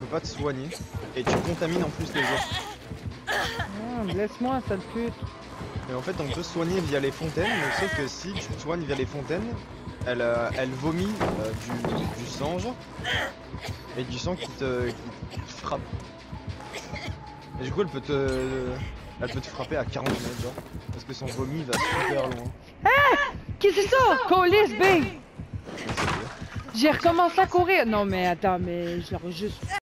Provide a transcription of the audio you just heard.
peux pas te soigner et tu contamines en plus les autres. Ah, laisse-moi, sale pute. Et en fait, on peut se soigner via les fontaines, mais sauf que si tu te soignes via les fontaines, elle vomit du sang, genre, et du sang qui te frappe. Et du coup, elle peut te frapper à 40 mètres, genre, parce que son vomi va super loin. Qu'est-ce que c'est ça? Colis, B! Donc, c'est bien. J'ai recommencé à courir. Non, mais attends, mais genre juste.